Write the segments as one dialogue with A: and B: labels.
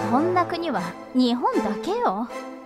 A: こんな国は日本だけよ。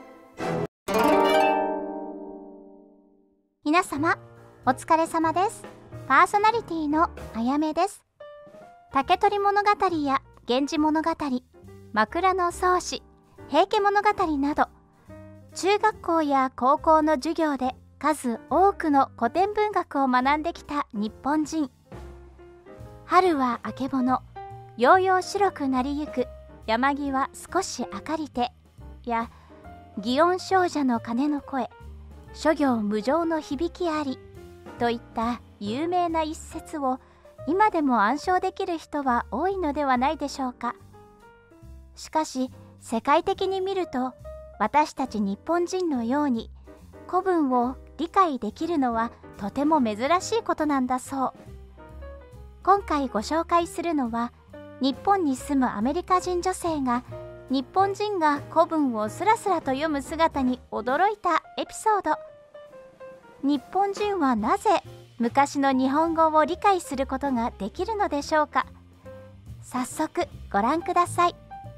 A: 皆様お疲れ様です。パーソナリティのあやめです。竹取物語や源氏物語、枕草子、平家物語など中学校や高校の授業で数多くの古典文学を学んできた日本人。春はあけぼの、ようよう白くなりゆく山際少し明かりてや祇園精舎の鐘の声、諸行無常の響きありといった有名な一節を今でも暗唱できる人は多いのではないでしょうか。しかし世界的に見ると私たち日本人のように古文を理解できるのはとても珍しいことなんだそう。今回ご紹介するのは日本に住むアメリカ人女性が日本人が古文をスラスラと読む姿に驚いたエピソード。日本人はなぜ昔の日本語を理解することができるのでしょうか。早速ご覧ください。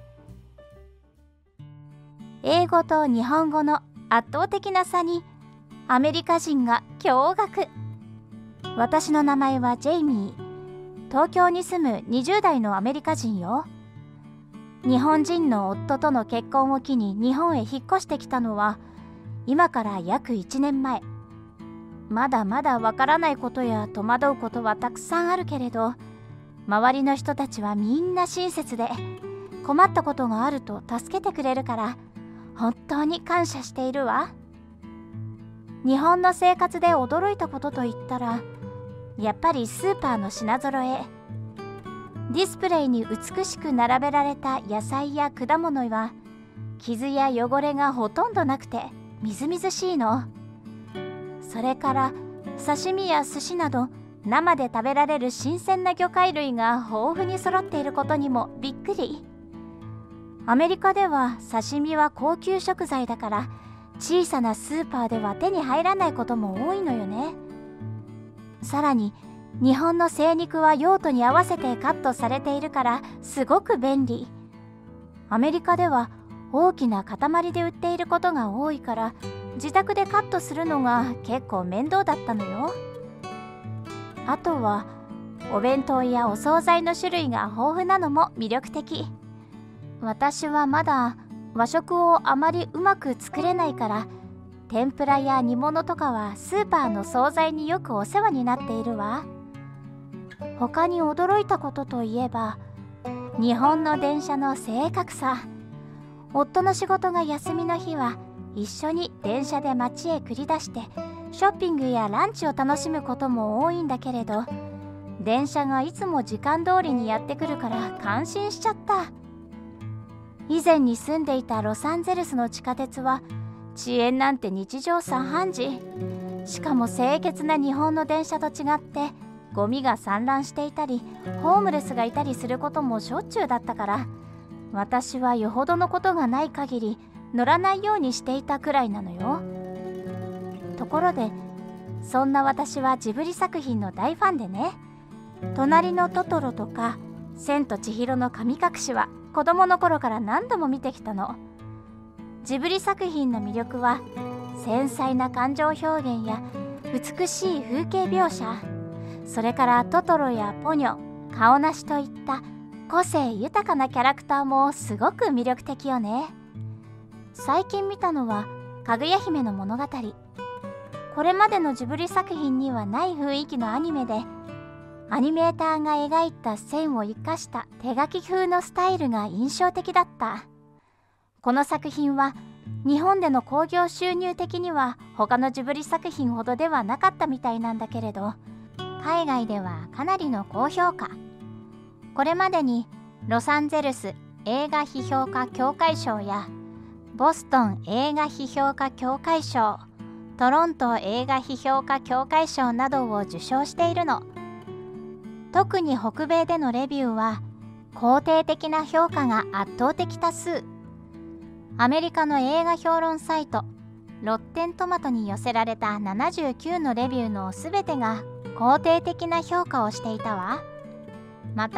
A: 英語と日本語の圧倒的な差にアメリカ人が驚愕。私の名前はジェイミー。東京に住む20代のアメリカ人よ。日本人の夫との結婚を機に日本へ引っ越してきたのは今から約1年前。まだまだわからないことや戸惑うことはたくさんあるけれど、周りの人たちはみんな親切で困ったことがあると助けてくれるから本当に感謝しているわ。日本の生活で驚いたことといったらやっぱりスーパーの品揃え。ディスプレイに美しく並べられた野菜や果物は傷や汚れがほとんどなくてみずみずしいの。それから刺身や寿司など生で食べられる新鮮な魚介類が豊富に揃っていることにもびっくり。アメリカでは刺身は高級食材だから小さなスーパーでは手に入らないことも多いのよね。さらに日本の精肉は用途に合わせてカットされているからすごく便利。アメリカでは大きな塊で売っていることが多いから自宅でカットするのが結構面倒だったのよ。あとはお弁当やお惣菜の種類が豊富なのも魅力的。私はまだ和食をあまりうまく作れないから天ぷらや煮物とかはスーパーの惣菜によくお世話になっているわ。他に驚いたことといえば日本の電車の正確さ。夫の仕事が休みの日は一緒に電車で街へ繰り出してショッピングやランチを楽しむことも多いんだけれど、電車がいつも時間通りにやってくるから感心しちゃった。以前に住んでいたロサンゼルスの地下鉄は遅延なんて日常茶飯事。しかも清潔な日本の電車と違ってゴミが散乱していたりホームレスがいたりすることもしょっちゅうだったから、私はよほどのことがない限り乗らないようにしていたくらいなのよ。ところでそんな私はジブリ作品の大ファンでね、隣のトトロとか千と千尋の神隠しは子供の頃から何度も見てきたの。ジブリ作品の魅力は繊細な感情表現や美しい風景描写、それからトトロやポニョ、カオナシといった個性豊かなキャラクターもすごく魅力的よね。最近見たのはかぐや姫の物語。これまでのジブリ作品にはない雰囲気のアニメで、アニメーターが描いた線を生かした手書き風のスタイルが印象的だった。この作品は日本での興行収入的には他のジブリ作品ほどではなかったみたいなんだけれど、海外ではかなりの高評価。これまでにロサンゼルス映画批評家協会賞やボストン映画批評家協会賞、トロント映画批評家協会賞などを受賞しているの。特に北米でのレビューは肯定的な評価が圧倒的多数。アメリカの映画評論サイトロッテントマトに寄せられた79のレビューのすべてが肯定的な評価をしていたわ。また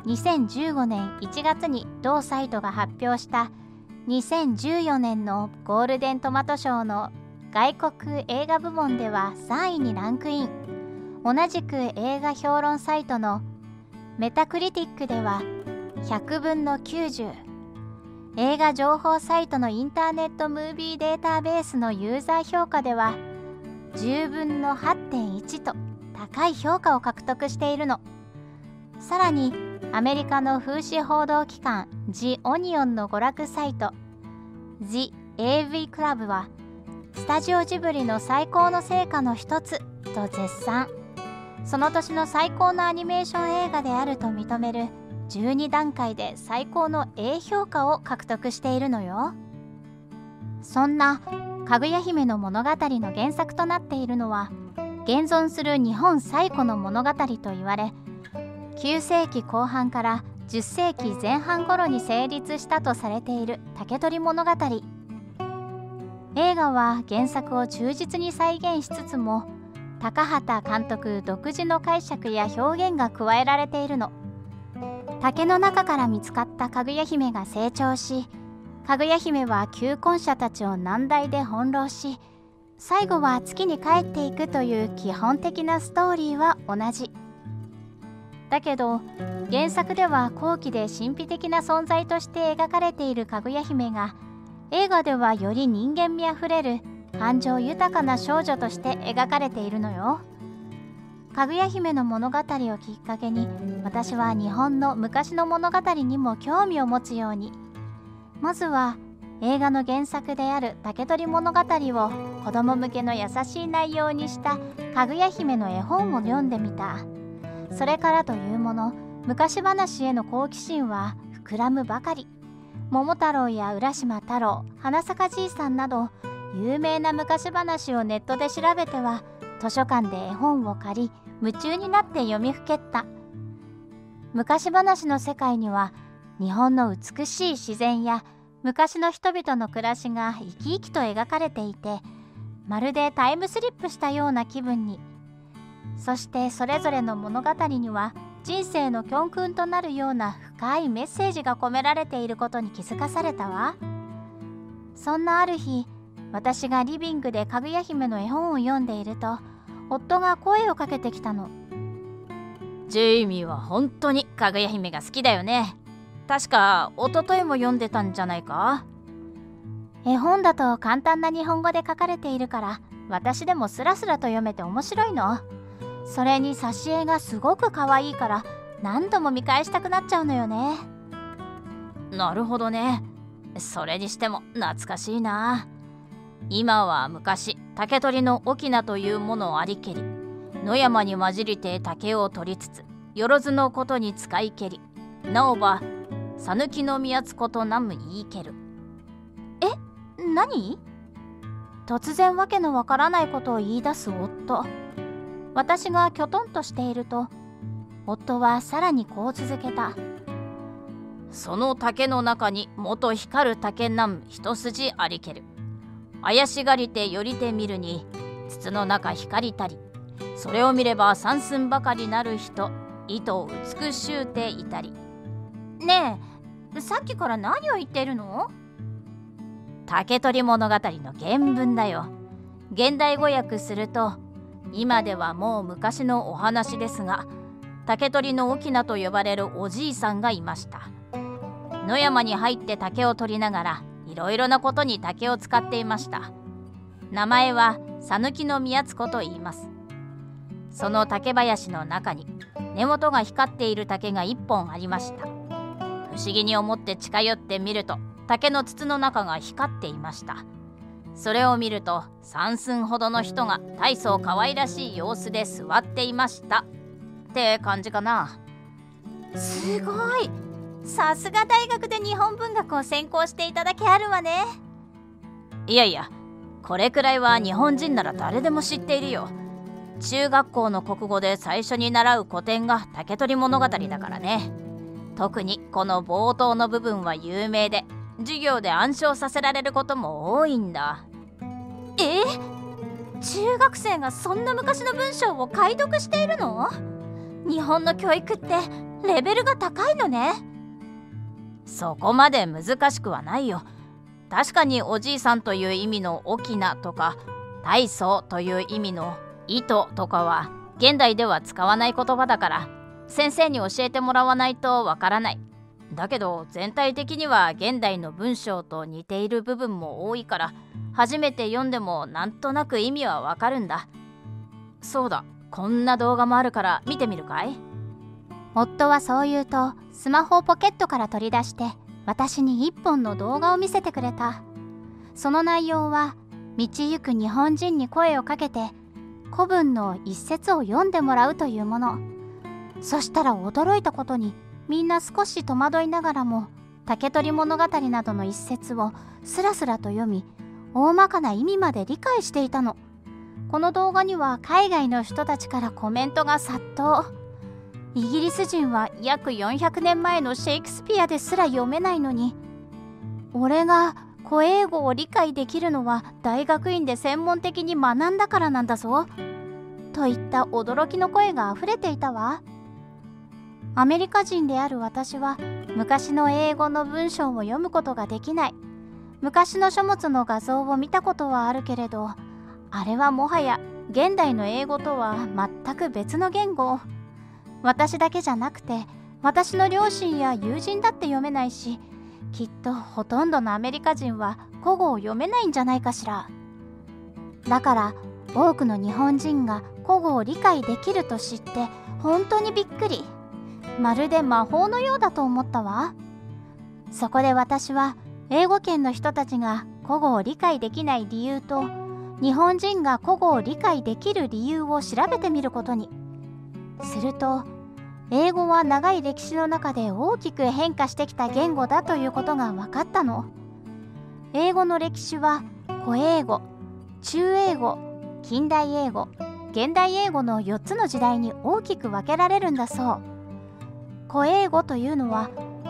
A: 2015年1月に同サイトが発表した2014年のゴールデントマト賞の外国映画部門では3位にランクイン。同じく映画評論サイトのメタクリティックでは100分の90、映画情報サイトのインターネットムービーデータベースのユーザー評価では10分の 8.1 と高い評価を獲得しているの。さらにアメリカの風刺報道機関 The Onion の娯楽サイト The AV Club はスタジオジブリの最高の成果の一つと絶賛。その年の最高のアニメーション映画であると認める12段階で最高の A 評価を獲得しているのよ。そんなかぐや姫の物語の原作となっているのは現存する日本最古の物語と言われ、9世紀後半から10世紀前半頃に成立したとされている竹取物語。映画は原作を忠実に再現しつつも高畑監督独自の解釈や表現が加えられているの。竹の中から見つかったかぐや姫が成長し、かぐや姫は求婚者たちを難題で翻弄し、最後は月に帰っていくという基本的なストーリーは同じ。だけど原作では後期で神秘的な存在として描かれているかぐや姫が映画ではより人間味あふれる感情豊かな少女として描かれているのよ。かぐや姫の物語をきっかけに私は日本の昔の物語にも興味を持つように、まずは映画の原作である竹取物語を子供向けの優しい内容にしたかぐや姫の絵本を読んでみた。それからというもの、昔話への好奇心は膨らむばかり。桃太郎や浦島太郎、花咲かじいさんなど有名な昔話をネットで調べては図書館で絵本を借り夢中になって読みふけった。昔話の世界には日本の美しい自然や昔の人々の暮らしが生き生きと描かれていて、まるでタイムスリップしたような気分に。そしてそれぞれの物語には人生の教訓となるような深いメッセージが込められていることに気づかされたわ。そんなある日、私がリビングでかぐや姫の絵本を読んでいると夫が声をかけてきたの。
B: ジェイミーは本当にかぐや姫が好きだよね。確か一昨日も読んでたんじゃないか。
A: 絵本だと簡単な日本語で書かれているから私でもスラスラと読めて面白いの。それに挿絵がすごく可愛いから何度も見返したくなっちゃうのよね。
B: なるほどね。それにしても懐かしいな。今は昔、竹取の翁というものをありけり、野山に混じりて竹を取りつつ、よろずのことに使いけり、なおば、さぬきの宮津ことなむ言いける。
A: 何？突然わけのわからないことを言い出す夫。私がきょとんとしていると、夫はさらにこう続けた。
B: その竹の中に元光る竹なん一筋ありける。怪しがりてよりて見るに筒の中光りたり、それを見れば三寸ばかりなる人、糸美しゅうていたり。
A: ねえ、さっきから何を言ってるの？
B: 竹取物語の原文だよ。現代語訳すると、今ではもう昔のお話ですが、竹取の翁と呼ばれるおじいさんがいました。野山に入って竹を取りながらいろいろなことに竹を使っていました。名前はさぬきの宮津子と言います。その竹林の中に根元が光っている竹が一本ありました。不思議に思って近寄ってみると、竹の筒の中が光っていました。それを見ると3寸ほどの人が大層可愛らしい様子で座っていましたって感じかな。
A: すごい。さすが大学で日本文学を専攻していただけあるわね。
B: いやいや、これくらいは日本人なら誰でも知っているよ。中学校の国語で最初に習う古典が竹取物語だからね。特にこの冒頭の部分は有名で、授業で暗唱させられることも多いんだ。
A: 中学生がそんな昔の文章を解読しているの？日本の教育ってレベルが高いのね。
B: そこまで難しくはないよ。確かにおじいさんという意味の翁とか、大層という意味の糸とかは現代では使わない言葉だから、先生に教えてもらわないとわからない。だけど全体的には現代の文章と似ている部分も多いから、初めて読んでもなんとなく意味はわかるんだ。そうだ、こんな動画もあるから見てみるかい？
A: 夫はそう言うと、スマホをポケットから取り出して私に一本の動画を見せてくれた。その内容は、道行く日本人に声をかけて古文の一節を読んでもらうというもの。そしたら驚いたことに、みんな少し戸惑いながらも竹取物語などの一節をスラスラと読み、大まかな意味まで理解していたの。この動画には海外の人たちからコメントが殺到。イギリス人は約400年前のシェイクスピアですら読めないのに、俺が古英語を理解できるのは大学院で専門的に学んだからなんだぞ、といった驚きの声があふれていたわ。アメリカ人である私は昔の英語の文章を読むことができない。昔の書物の画像を見たことはあるけれど、あれはもはや現代の英語とは全く別の言語。私だけじゃなくて、私の両親や友人だって読めないし、きっとほとんどのアメリカ人は古語を読めないんじゃないかしら。だから多くの日本人が古語を理解できると知って本当にびっくり。まるで魔法のようだと思ったわ。そこで私は英語圏の人たちが古語を理解できない理由と、日本人が古語を理解できる理由を調べてみることに。すると、英語は長い歴史の中で大きく変化してきた言語だということが分かったの。英語の歴史は古英語、中英語、近代英語、現代英語の4つの時代に大きく分けられるんだそう。古英語というのは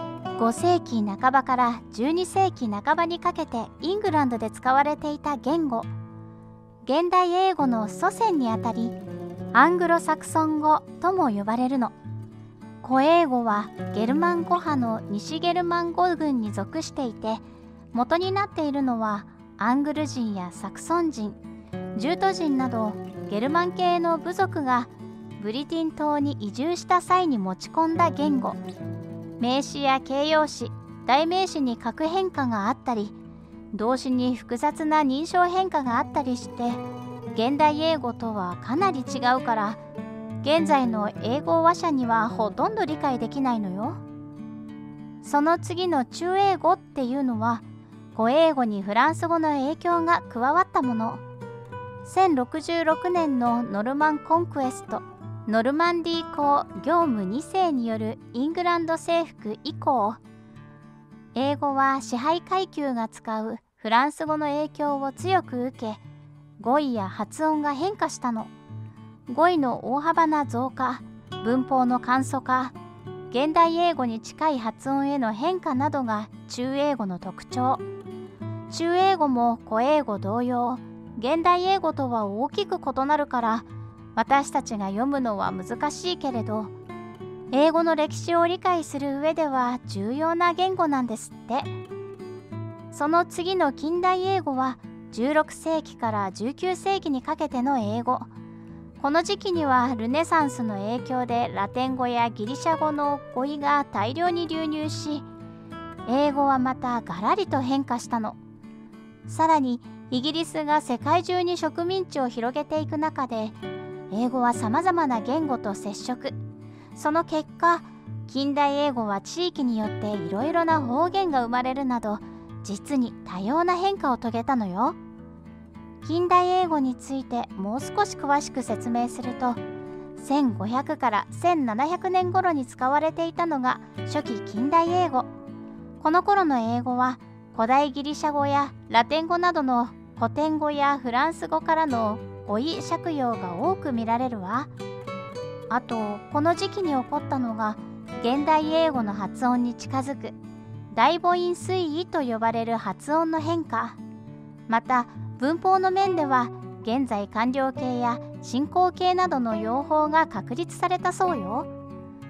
A: 5世紀半ばから12世紀半ばにかけてイングランドで使われていた言語。現代英語の祖先にあたり、アングロサクソン語とも呼ばれるの。古英語はゲルマン語派の西ゲルマン語群に属していて、元になっているのはアングル人やサクソン人、ジュート人などゲルマン系の部族がブリティン島に移住した際に持ち込んだ言語。名詞や形容詞、代名詞に格変化があったり、動詞に複雑な認証変化があったりして、現代英語とはかなり違うから、現在の英語話者にはほとんど理解できないのよ。その次の中英語っていうのは、古英語にフランス語の影響が加わったもの。1066年のノルマンコンクエスト、ノルマンディー公業務2世によるイングランド征服以降、英語は支配階級が使うフランス語の影響を強く受け、語彙や発音が変化したの。語彙の大幅な増加、文法の簡素化、現代英語に近い発音への変化などが中英語の特徴。中英語も古英語同様、現代英語とは大きく異なるから、私たちが読むのは難しいけれど、英語の歴史を理解する上では重要な言語なんですって。その次の近代英語は16世紀から19世紀にかけての英語。この時期にはルネサンスの影響でラテン語やギリシャ語の語彙が大量に流入し、英語はまたガラリと変化したの。さらにイギリスが世界中に植民地を広げていく中で、英語はさまざまな言語と接触。その結果、近代英語は地域によっていろいろな方言が生まれるなど、実に多様な変化を遂げたのよ。近代英語についてもう少し詳しく説明すると、1500から1700年頃に使われていたのが初期近代英語。この頃の英語は古代ギリシャ語やラテン語などの古典語やフランス語からの語彙借用が多く見られるわ。あと、この時期に起こったのが現代英語の発音に近づく大母音推移と呼ばれる発音の変化。また文法の面では現在完了形や進行形などの用法が確立されたそうよ。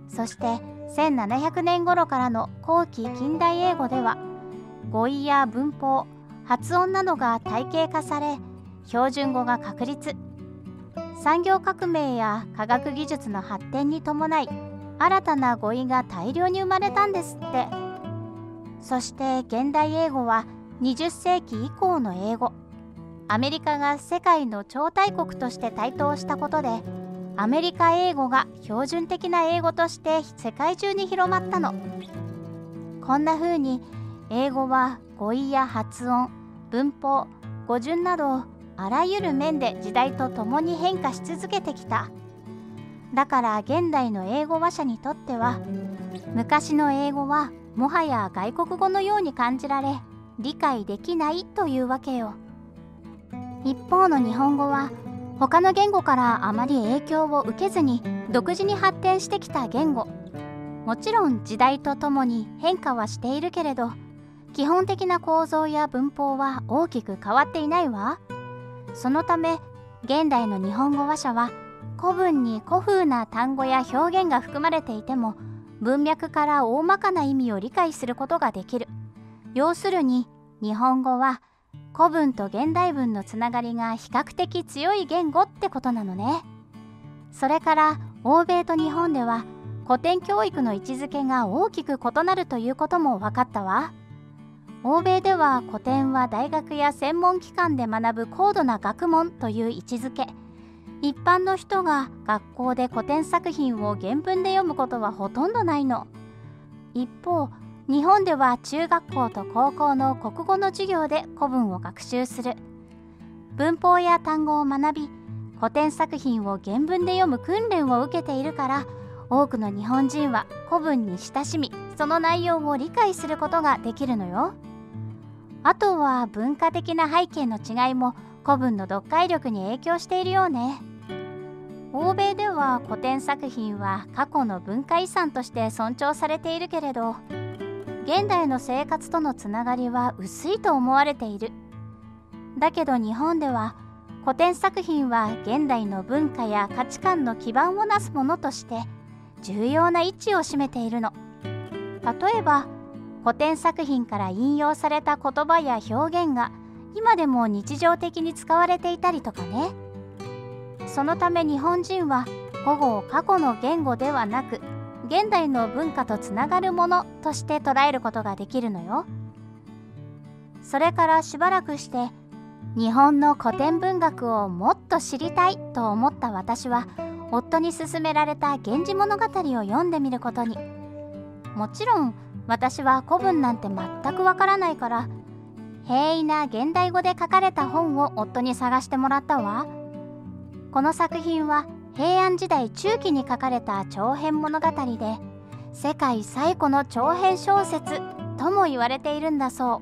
A: そして1700年頃からの後期近代英語では語彙や文法、発音などが体系化され、標準語が確立。産業革命や科学技術の発展に伴い、新たな語彙が大量に生まれたんですって。そして現代英語は20世紀以降の英語。アメリカが世界の超大国として台頭したことで、アメリカ英語が標準的な英語として世界中に広まったの。こんな風に英語は語彙や発音、文法、語順などあらゆる面で時代とともに変化し続けてきた。だから現代の英語話者にとっては、昔の英語はもはや外国語のように感じられ、理解できないというわけよ。一方の日本語は他の言語からあまり影響を受けずに独自に発展してきた言語。もちろん時代とともに変化はしているけれど、基本的な構造や文法は大きく変わっていないわ。そのため現代の日本語話者は古文に古風な単語や表現が含まれていても、文脈から大まかな意味を理解することができる。要するに日本語は古文と現代文のつながりが比較的強い言語ってことなのね。それから欧米と日本では古典教育の位置づけが大きく異なるということも分かったわ。欧米では古典は大学や専門機関で学ぶ高度な学問という位置づけ。一般の人が学校で古典作品を原文で読むことはほとんどないの。一方、日本では中学校と高校の国語の授業で古文を学習する。文法や単語を学び、古典作品を原文で読む訓練を受けているから、多くの日本人は古文に親しみ、その内容を理解することができるのよ。あとは文化的な背景の違いも古文の読解力に影響しているようね。欧米では古典作品は過去の文化遺産として尊重されているけれど、現代の生活とのつながりは薄いと思われている。だけど日本では古典作品は現代の文化や価値観の基盤をなすものとして重要な位置を占めているの。例えば古典作品から引用された言葉や表現が今でも日常的に使われていたりとかね。そのため日本人は古語を過去の言語ではなく、現代の文化とつながるものとして捉えることができるのよ。それからしばらくして日本の古典文学をもっと知りたいと思った私は、夫に勧められた源氏物語を読んでみることに。もちろん私は古文なんて全くわからないから、平易な現代語で書かれた本を夫に探してもらったわ。この作品は平安時代中期に書かれた長編物語で、世界最古の長編小説とも言われているんだそう。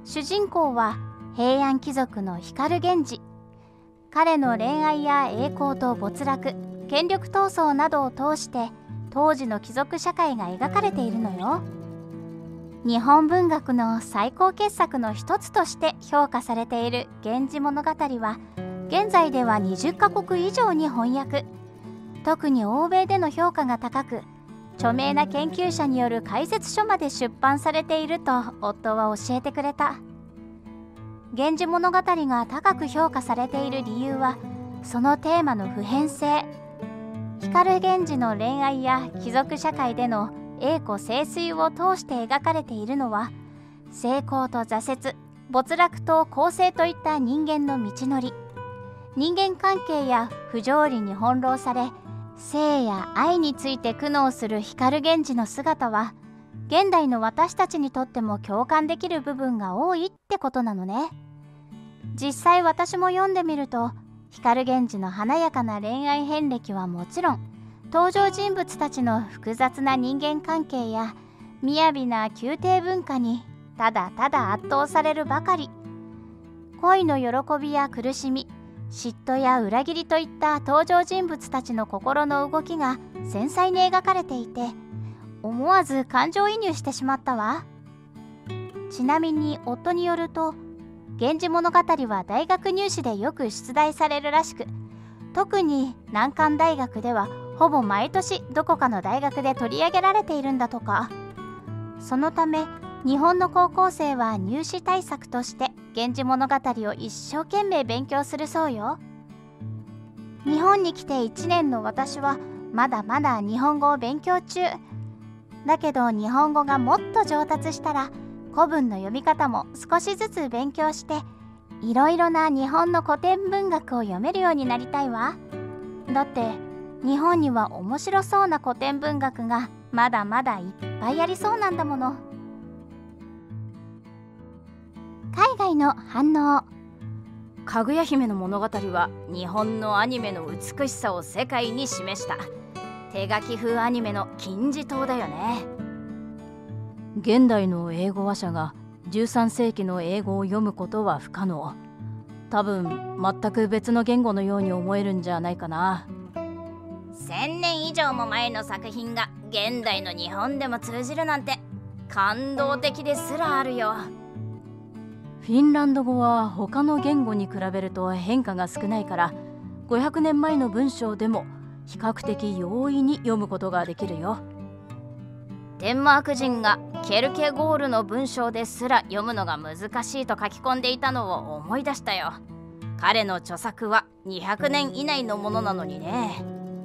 A: 主人公は平安貴族の光源氏。彼の恋愛や栄光と没落、権力闘争などを通して当時の貴族社会が描かれているのよ。日本文学の最高傑作の一つとして評価されている源氏物語は、現在では20カ国以上に翻訳。特に欧米での評価が高く、著名な研究者による解説書まで出版されていると夫は教えてくれた。源氏物語が高く評価されている理由は、そのテーマの普遍性。光源氏の恋愛や貴族社会での栄枯盛衰を通して描かれているのは、成功と挫折、没落と更生といった人間の道のり。人間関係や不条理に翻弄され、生や愛について苦悩する光源氏の姿は、現代の私たちにとっても共感できる部分が多いってことなのね。実際私も読んでみると、光源氏の華やかな恋愛遍歴はもちろん、登場人物たちの複雑な人間関係や雅な宮廷文化にただただ圧倒されるばかり。恋の喜びや苦しみ、嫉妬や裏切りといった登場人物たちの心の動きが繊細に描かれていて、思わず感情移入してしまったわ。ちなみに夫によると、源氏物語は大学入試でよく出題されるらしく、特に難関大学ではほぼ毎年どこかの大学で取り上げられているんだとか。そのため日本の高校生は入試対策として源氏物語を一生懸命勉強するそうよ。日本に来て1年の私はまだまだ日本語を勉強中だけど、日本語がもっと上達したら古文の読み方も少しずつ勉強していろいろな日本の古典文学を読めるようになりたいわ。だって日本には面白そうな古典文学がまだまだいっぱいありそうなんだもの。海外の反応。
B: かぐや姫の物語は日本のアニメの美しさを世界に示した手書き風アニメの金字塔だよね。現代の英語話者が13世紀の英語を読むことは不可能。多分全く別の言語のように思えるんじゃないかな。1000年以上も前の作品が現代の日本でも通じるなんて感動的ですらあるよ。フィンランド語は他の言語に比べると変化が少ないから500年前の文章でも比較的容易に読むことができるよ。デンマーク人がケルケゴールの文章ですら読むのが難しいと書き込んでいたのを思い出したよ。彼の著作は200年以内のものなのにね。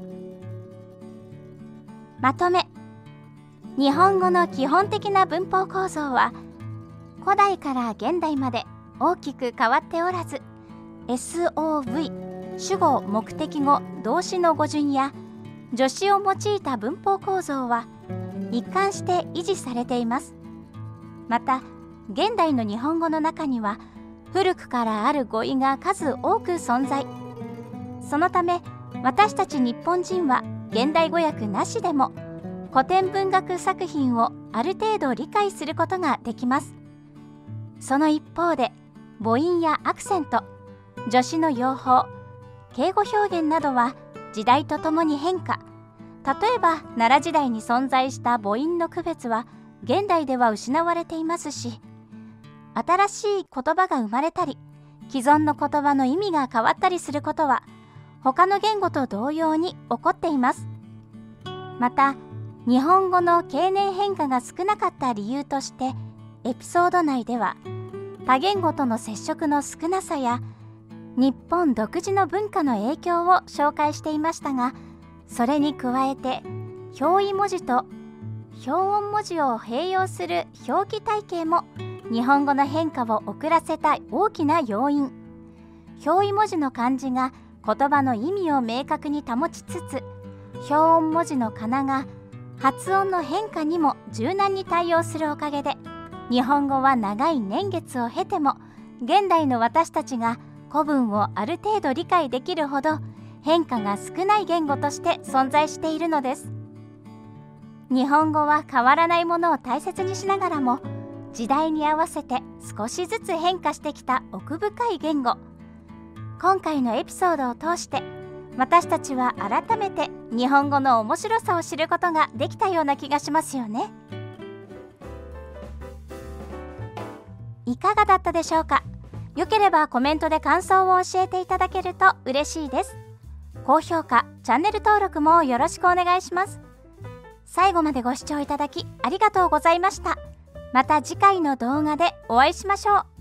A: まとめ。日本語の基本的な文法構造は古代から現代まで大きく変わっておらず、 SOV 主語目的語動詞の語順や助詞を用いた文法構造は一貫して維持されています。また現代の日本語の中には古くからある語彙が数多く存在。そのため私たち日本人は現代語訳なしでも古典文学作品をある程度理解することができます。その一方で母音やアクセント、助詞の用法、敬語表現などは時代とともに変化。例えば奈良時代に存在した母音の区別は現代では失われていますし、新しい言葉が生まれたり既存の言葉の意味が変わったりすることは他の言語と同様に起こっています。また日本語の経年変化が少なかった理由としてエピソード内では多言語との接触の少なさや日本独自の文化の影響を紹介していましたが、それに加えて表意文字と表音文字を併用する表記体系も日本語の変化を遅らせた大きな要因。表意文字の漢字が言葉の意味を明確に保ちつつ、表音文字の仮名が発音の変化にも柔軟に対応するおかげで、日本語は長い年月を経ても現代の私たちが古文をある程度理解できるほど変化が少ない言語として存在しているのです。日本語は変わらないものを大切にしながらも時代に合わせて少しずつ変化してきた奥深い言語。今回のエピソードを通して私たちは改めて日本語の面白さを知ることができたような気がしますよね。いかがだったでしょうか。よければコメントで感想を教えていただけると嬉しいです。高評価、チャンネル登録もよろしくお願いします。最後までご視聴いただきありがとうございました。また次回の動画でお会いしましょう。